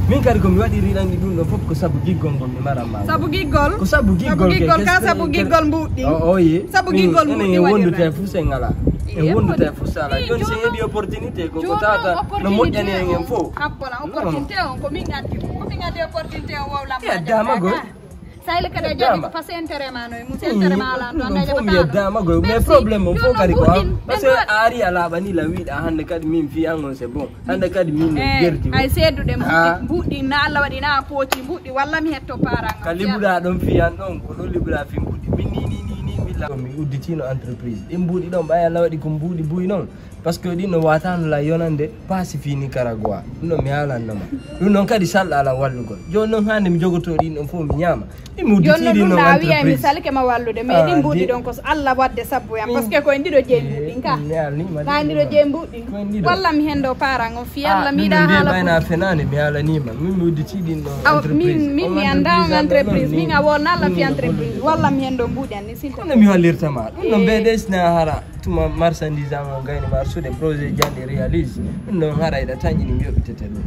min kadi ko mi waɗi riɗanɗi ɗum ɗo fof ko sabu giggol ngol mi maranma sabu giggol ko sabu giggol ka sabu giggol mbuɗɗi oye sabu giggol mbuɗɗi wondude fuu sen ngala en wondude fuu sala joni so heeɓi opportunité ko tata no moƴƴani en fof happona opportunité on ko min addi opportunité o wowlamma dama goy sayli kada jaɓi ko passe intérêt ma no mu intérêt ma ala to anda jaɓata mi yeddama goy mais probléme o fof kadi ko par ce que a ari a laaɓani la wiiɗa hande kadi min fiyan on c'est bon hande kadi min no gerti ay seddude mbuɗɗi na Allah waɗi na pooti mbuɗɗi walla mi hetto parang ka liɓuɗa ɗon fiyan ɗon ko ɗon liɓuɗa fi mbuɗɗi min ni mi udditino entreprise ɗin mbuɗi ɗon ɓay Allah waɗi ko mbuɗi buy noon par ce que ɗin no watano la yonande paasi fi Nicaragua ɗum ɗon mi haalannoma ɗum noon kadi salɗa ala wallugol joni noon hande mi jogoto ɗin ɗon fof mi ñaama mi udditiɗi noon entreprise joni mi salke ma wallude mais ɗin mbuɗi ɗon ko Allah wadde sabbu yam par ce que koye ndiɗo jeey mbuɗin ka na ndiɗo jeey mbuɗin walla mi hendo parang on fi Allah miɗa haala ɓayna fenani mi haalanima min mi udditi ɗin ɗon entreprise min mi anda on entreprise min a wonna Allah fi entreprise walla mi hendo mbuɗi anni sinta kono mi hollirtama ɗum ɗon ɓeɗe sina hara tuma marchandise am o gayni ma arsude projet jande réalise ɗum ɗon hara eɗa tañƴini mi yoɓitete ɗum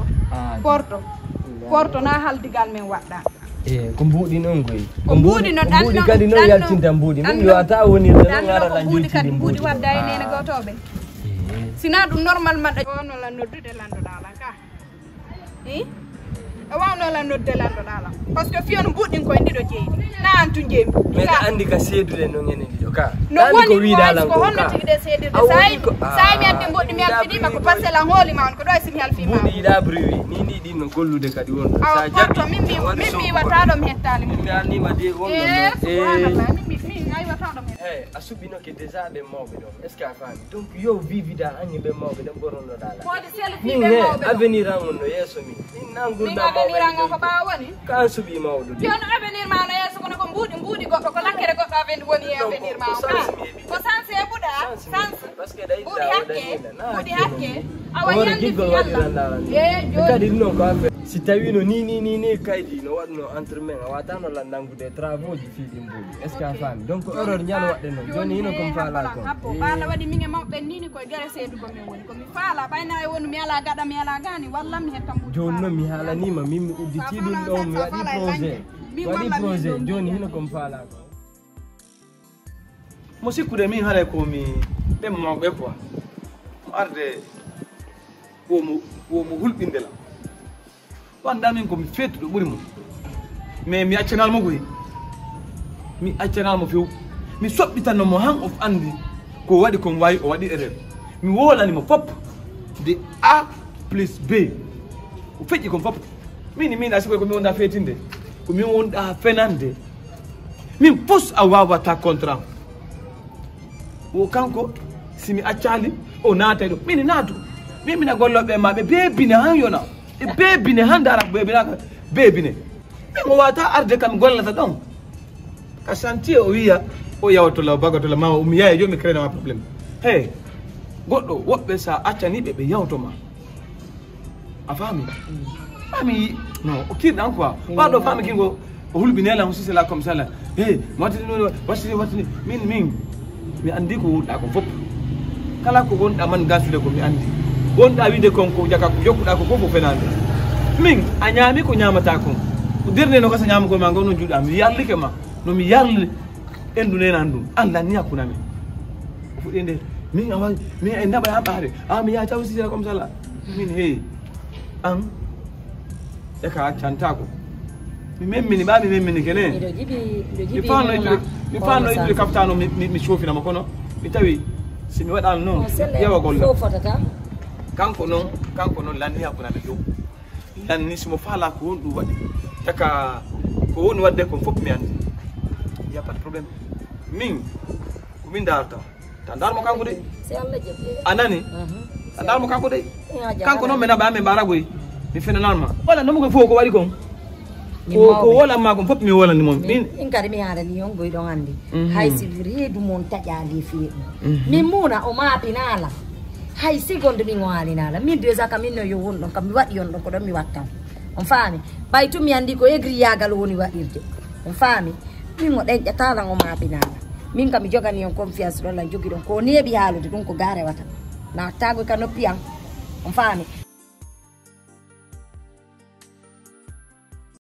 porto na haldigal men waɗɗa ko mbuɗi noon koy ko mbuɗi noon mbuɗi kadi noon yaltinta mbuɗi min mi wata wonirde noon ara la joytidi mbuɗi wadda e nene gotoɓe sina ɗum normalement wawnola noddude landoɗala ka e wawnola nodde landoɗala par ce que fiyon mbuɗɗin koye ndiɗo jeydi na antu jeeyi mais ka andi ka seedude noon enen ɗiɗo ka no woni ko honno tigi de seedirde sa mi addi mbuɗɗi mi halfinima ko parcelle an hoolima on ko ɗo e simi halfima mbuɗi yiɗa bruit ni ɗin no gollude kadi wonɗo sa jaɓi min mi wataɗo mi hettali mi annima de subhanallah min ay wataɗo mi a suɓɓinoke déjà ɓe mawɓe ɗon est ce que a faami donc yo vivida hanñe ɓe mawɓe ɗon ɓoronnoɗala min he avenir an on no yeeso min min nan gurdam avenir an on ko ɓawa woni kan suuɓi mawɗo joni avenir ma no yeeso kono ko mbuɗi goɗɗo ko lakkere goɗɗo avenir woni e avenir ma ko sanse e ɓuuɗa sanse ɓuuɗi hakke awa yandi Allah kadi ɗum noon ko affaire si tawi no ni kaydi no waɗno entre men a watano landangude travaux ji fiiɗi mbuɗi est ce que a faami donc erreur ñalo waɗɗe noon joni hino komi faala ko ɓaala waɗi min e mawɓe nini koye guere seedugo min woni komi faala ɓayna e wonu mi ala gaɗa mi ala gani walla mi hetta mbuɗi joni noon mi haalanima min mi udditi ɗum ɗon mi waɗi projet joni hino komi faala ko mo sikkude min haɗa komi ɓen mawɓe quoi mo arde womo hulɓindela wanda min komi fettuɗo ɓuuri mum mais mi accanalmo koy mi accanalmo few mi soɓɓitannomo han of andi ko waɗi komi wawi o waɗi erreur mi wolanimo fop de A plus B o feƴƴi kon fop min asikoy komi wonda fetinde komi wonɗa fenande min pos a wawata contrat o kanko simi accali o naatay ɗo min naatu min mina golloɓe ma ɓe beebine han yona e beebine han dara beebinaka beebine min o wata arde kam gollata ɗon ka chantier o wiya o yawtola bagatola ma mi yaye joni mi crénama probléme hey goɗɗo woɓɓe sa accaniɓe ɓe yawtoma a faami faami non o kirɗan quoi ɓaɗo faami kingo o hulɓinela si c'est là comme ça là hey wattini min mi andi ko wonɗa ko fof kala ko wonɗa man gasude ko mi andi wonɗa wiide konko jaka ko jokkuɗa ko fof o fenande min a ñaami ko ñamata kon ko dirde no gasa ñama ko ma gonno juuɗa mi yallike ma nomi yarli endu nenan ɗum anda ni hakkunami o fuɗɗi nde min a wawi min e ndaɓa ha ɓaade mi yaa taw sisira comme ça là min hey an e ka accantako mi memmini ɓa mi memmini kene mi fanno ittude kaftano mi sofinama kono mi tawi simi waɗano noon yewa golla kanko noon lanni hakkunami dow lanni simo faala ko woni ɗum waɗi taka ko woni wadde kon fof mi andi y a pas de probléme min ko min darata ta darmo kanko de anani ta darmo kanko de kanko noon mi naɓa mi mbaragoy mi fenananma walla nomo koye fof ko waɗi kon ko wolanma kon fof mi wolani moom min kadi mi haarani on goyɗon andi hay si reedu mon taƴali feeɗu min muna o maɓinala hay sigonde min o haalinala min déjà kam min no yo wonɗon kam mi waɗi on ɗon ko ɗon mi wattan on faami ɓay tum mi andi ko égriyagal woni waɗirde on faami min o ɗenƴatalan o maɓinala min kam mi jogani on confiance ɗon lan jogui ɗon ko neeɓi haalude ɗum ko garewata nattago ka noppi an on faami